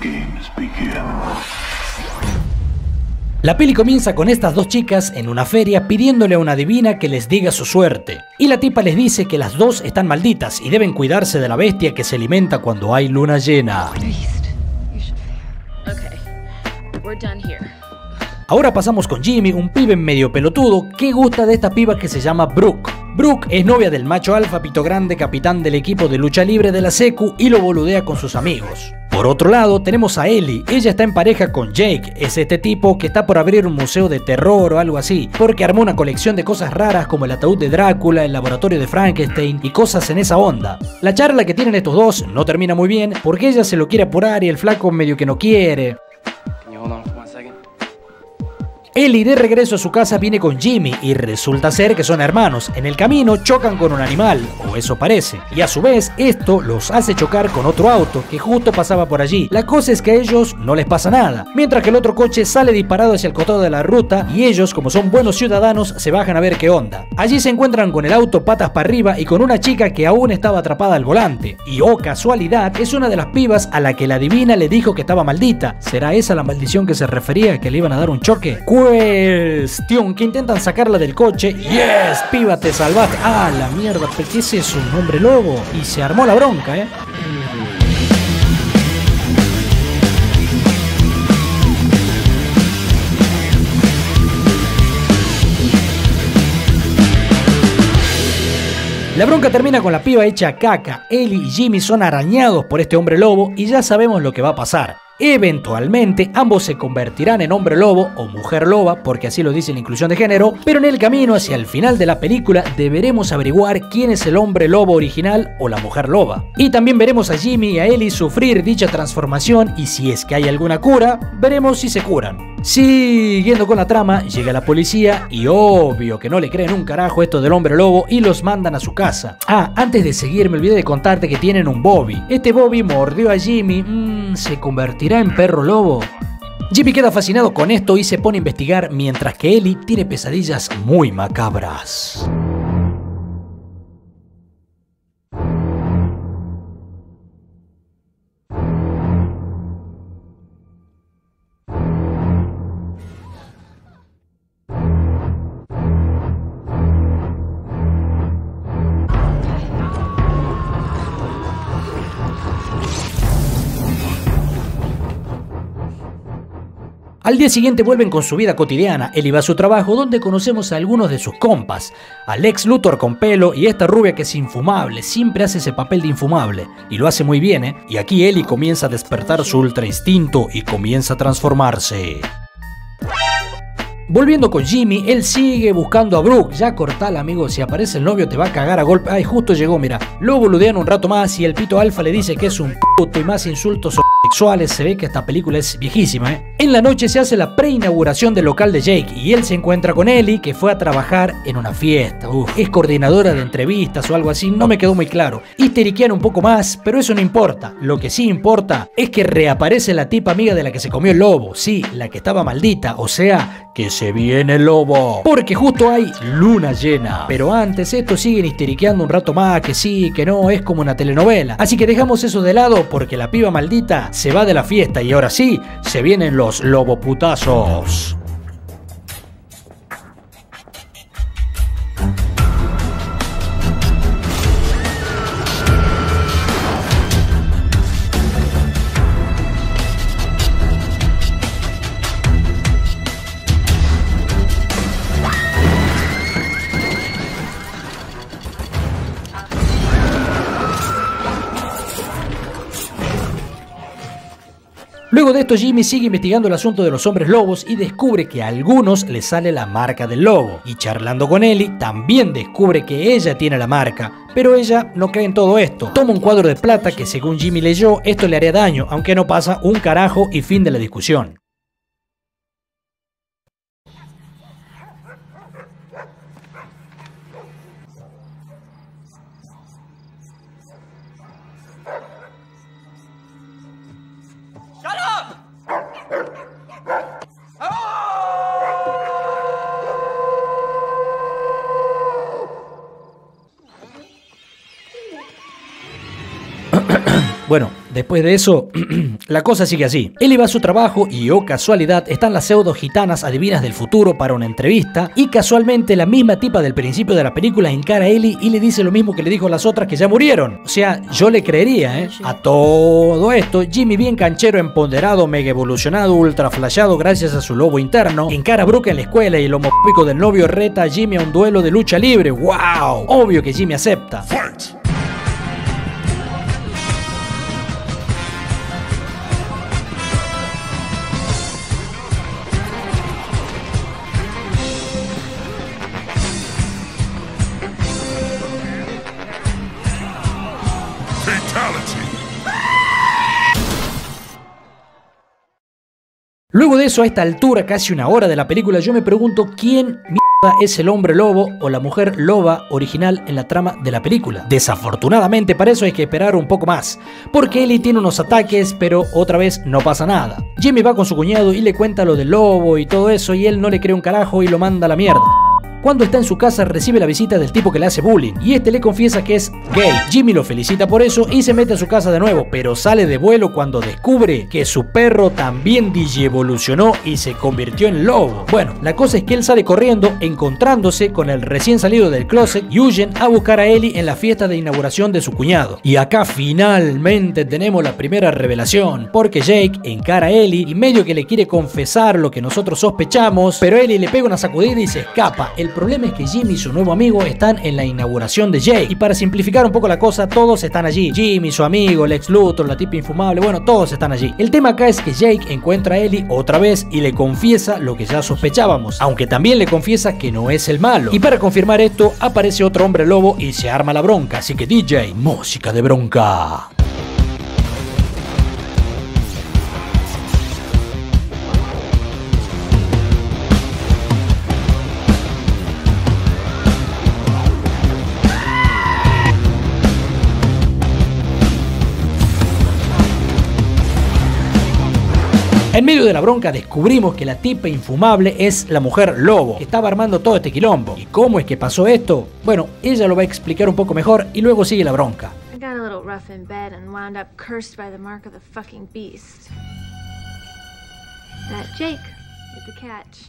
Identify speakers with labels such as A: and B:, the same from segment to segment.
A: games begin.
B: La peli comienza con estas dos chicas en una feria pidiéndole a una adivina que les diga su suerte. Y la tipa les dice que las dos están malditas y deben cuidarse de la bestia que se alimenta cuando hay luna llena. Ahora pasamos con Jimmy, un pibe medio pelotudo que gusta de esta piba que se llama Brooke. Brooke es novia del macho alfa pito grande capitán del equipo de lucha libre de la secu y lo boludea con sus amigos. Por otro lado tenemos a Ellie, ella está en pareja con Jake, es este tipo que está por abrir un museo de terror o algo así, porque armó una colección de cosas raras como el ataúd de Drácula, el laboratorio de Frankenstein y cosas en esa onda. La charla que tienen estos dos no termina muy bien porque ella se lo quiere apurar y el flaco medio que no quiere. Ellie de regreso a su casa viene con Jimmy y resulta ser que son hermanos. En el camino chocan con un animal, o eso parece, y a su vez esto los hace chocar con otro auto que justo pasaba por allí. La cosa es que a ellos no les pasa nada, mientras que el otro coche sale disparado hacia el costado de la ruta y ellos, como son buenos ciudadanos, se bajan a ver qué onda. Allí se encuentran con el auto patas para arriba y con una chica que aún estaba atrapada al volante. Y oh casualidad, es una de las pibas a la que la adivina le dijo que estaba maldita. ¿Será esa la maldición que se refería, que le iban a dar un choque? Cuestión que intentan sacarla del coche. ¡Yes! ¡Piba, te salvaste! ¡Ah, la mierda! ¿Qué es eso? ¿Un hombre lobo? Y se armó la bronca, ¿eh? La bronca termina con la piba hecha caca. Ellie y Jimmy son arañados por este hombre lobo y ya sabemos lo que va a pasar. Eventualmente ambos se convertirán en hombre lobo o mujer loba, porque así lo dice la inclusión de género, pero en el camino hacia el final de la película deberemos averiguar quién es el hombre lobo original o la mujer loba. Y también veremos a Jimmy y a Ellie sufrir dicha transformación y si es que hay alguna cura, veremos si se curan. Siguiendo con la trama, llega la policía y obvio que no le creen un carajo esto del hombre lobo y los mandan a su casa. Ah, antes de seguir me olvidé de contarte que tienen un Bobby. Este Bobby mordió a Jimmy, ¿se convertirá en perro lobo? Jimmy queda fascinado con esto y se pone a investigar mientras que Ellie tiene pesadillas muy macabras. Al día siguiente vuelven con su vida cotidiana. Ellie va a su trabajo donde conocemos a algunos de sus compas. A Lex Luthor con pelo y esta rubia que es infumable, siempre hace ese papel de infumable. Y lo hace muy bien, ¿eh? Y aquí Ellie comienza a despertar su ultra instinto y comienza a transformarse. Volviendo con Jimmy, él sigue buscando a Brooke. Ya cortala, amigo, si aparece el novio te va a cagar a golpe. Ay, justo llegó, mira. Lo boludean un rato más y el pito alfa le dice que es un puto y más insultos sexuales. Se ve que esta película es viejísima, ¿eh? En la noche se hace la preinauguración del local de Jake y él se encuentra con Ellie, que fue a trabajar en una fiesta. Es coordinadora de entrevistas o algo así, no me quedó muy claro. Histeriquean un poco más, pero eso no importa. Lo que sí importa es que reaparece la tipa amiga de la que se comió el lobo. Sí, la que estaba maldita, o sea, que se viene el lobo. Porque justo hay luna llena. Pero antes estos siguen histeriqueando un rato más, que sí, que no, es como una telenovela. Así que dejamos eso de lado porque la piba maldita se va de la fiesta y ahora sí, se vienen los loboputazos. Luego de esto Jimmy sigue investigando el asunto de los hombres lobos y descubre que a algunos les sale la marca del lobo. Y charlando con Ellie también descubre que ella tiene la marca, pero ella no cree en todo esto. Toma un cuadro de plata que según Jimmy leyó esto le haría daño, aunque no pasa un carajo y fin de la discusión. Bueno, después de eso, la cosa sigue así. Ellie va a su trabajo y, oh casualidad, están las pseudo gitanas adivinas del futuro para una entrevista y casualmente la misma tipa del principio de la película encara a Ellie y le dice lo mismo que le dijo a las otras que ya murieron. O sea, yo le creería, ¿eh? A todo esto, Jimmy, bien canchero, empoderado, mega evolucionado, ultra flashado gracias a su lobo interno, encara a Brooke en la escuela y el homofóbico del novio reta a Jimmy a un duelo de lucha libre. ¡Wow! Obvio que Jimmy acepta.
A: Fight!
B: Luego de eso, a esta altura, casi una hora de la película, yo me pregunto quién mierda es el hombre lobo o la mujer loba original en la trama de la película. Desafortunadamente, para eso hay que esperar un poco más, porque Ellie tiene unos ataques, pero otra vez no pasa nada. Jimmy va con su cuñado y le cuenta lo del lobo y todo eso, y él no le cree un carajo y lo manda a la mierda. Cuando está en su casa recibe la visita del tipo que le hace bullying y este le confiesa que es gay. Jimmy lo felicita por eso y se mete a su casa de nuevo, pero sale de vuelo cuando descubre que su perro también digievolucionó y se convirtió en lobo. Bueno, la cosa es que él sale corriendo encontrándose con el recién salido del closet y huyen a buscar a Ellie en la fiesta de inauguración de su cuñado. Y acá finalmente tenemos la primera revelación, porque Jake encara a Ellie y medio que le quiere confesar lo que nosotros sospechamos, pero Ellie le pega una sacudida y se escapa. El problema es que Jimmy y su nuevo amigo están en la inauguración de Jake. Y para simplificar un poco la cosa, todos están allí. Jimmy, su amigo, Lex Luthor, la tipa infumable, bueno, todos están allí. El tema acá es que Jake encuentra a Ellie otra vez y le confiesa lo que ya sospechábamos. Aunque también le confiesa que no es el malo. Y para confirmar esto, aparece otro hombre lobo y se arma la bronca. Así que DJ, música de bronca. En medio de la bronca descubrimos que la tipa infumable es la mujer lobo, que estaba armando todo este quilombo. ¿Y cómo es que pasó esto? Bueno, ella lo va a explicar un poco mejor y luego sigue la bronca.
C: I got a little rough in bed and wound up cursed by the mark of the fucking beast. That Jake is the catch.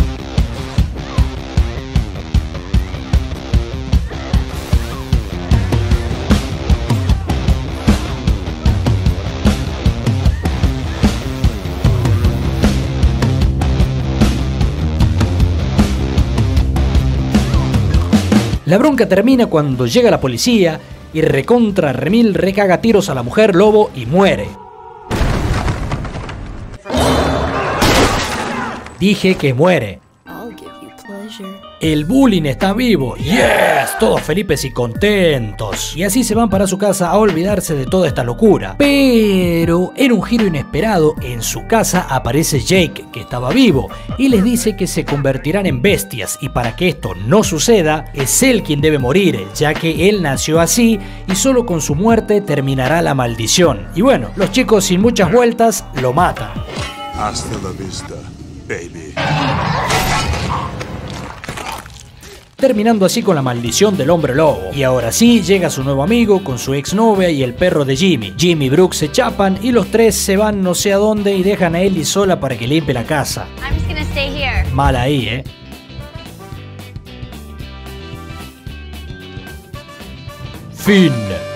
B: La bronca termina cuando llega la policía y recontra remil recaga tiros a la mujer lobo y muere. Dije que muere. El bullying está vivo. ¡Yes! Todos felices y contentos. Y así se van para su casa a olvidarse de toda esta locura. Pero en un giro inesperado, en su casa aparece Jake, que estaba vivo, y les dice que se convertirán en bestias. Y para que esto no suceda, es él quien debe morir, ya que él nació así y solo con su muerte terminará la maldición. Y bueno, los chicos sin muchas vueltas lo matan.
A: Hasta la vista, baby.
B: Terminando así con la maldición del hombre lobo. Y ahora sí, llega su nuevo amigo con su exnovia y el perro de Jimmy. Jimmy y Brooke se chapan y los tres se van no sé a dónde y dejan a Ellie sola para que limpie la casa.
C: I'm just gonna stay here.
B: Mal ahí, ¿eh? Fin.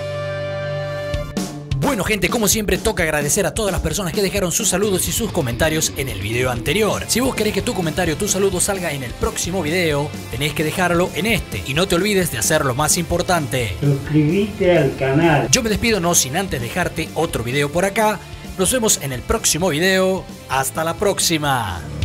B: Bueno gente, como siempre toca agradecer a todas las personas que dejaron sus saludos y sus comentarios en el video anterior. Si vos querés que tu comentario o tu saludo salga en el próximo video, tenés que dejarlo en este. Y no te olvides de hacer lo más importante:
D: suscribite al canal.
B: Yo me despido no sin antes dejarte otro video por acá. Nos vemos en el próximo video. Hasta la próxima.